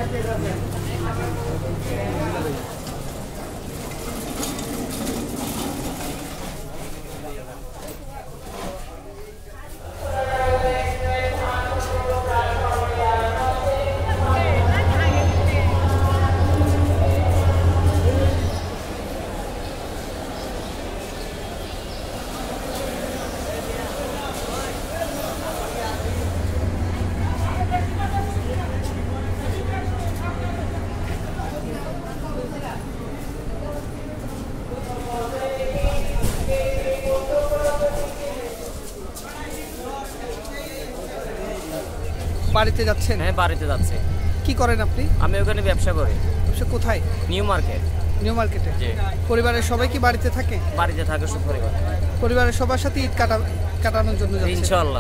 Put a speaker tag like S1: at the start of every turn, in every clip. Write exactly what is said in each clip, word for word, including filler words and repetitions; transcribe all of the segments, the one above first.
S1: বাড়িতে যাচ্ছেন?
S2: হ্যাঁ, বাড়িতে যাচ্ছে।
S1: কি করেন আপনি?
S2: আমি ওখানে ব্যবসা করি।
S1: ব্যবসা কোথায়?
S2: New market.
S1: নিউ মার্কেটে?
S2: জি।
S1: পরিবারের সবাই কি বাড়িতে থাকে?
S2: বাড়িতে থাকে সব পরিবার।
S1: পরিবারের সবার সাথে ঈদ কাটা কাটানোর জন্য যাচ্ছেন?
S2: ইনশাআল্লাহ।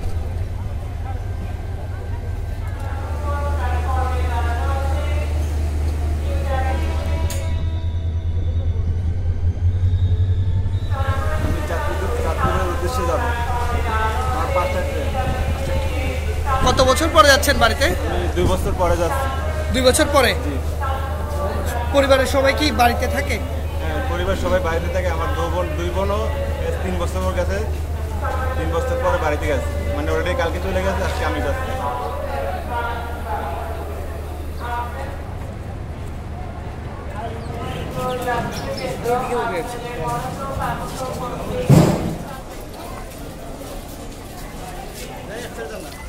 S1: কত বছর পরে যাচ্ছেন বাড়িতে?
S3: দুই বছর পরে যাচ্ছি।
S1: দুই বছর পরে? পরিবারের সবাই কি বাড়িতে থাকে?
S3: হ্যাঁ, পরিবার সবাই বাড়িতে থাকে। আমার দু বোন দুই বোনও তিন বছর পর গেছে, তিন বছর পরে বাড়িতে গেছে, মানে অলরেডি কালকে চলে গেছে, আজকে আমি যাচ্ছি।
S1: একটা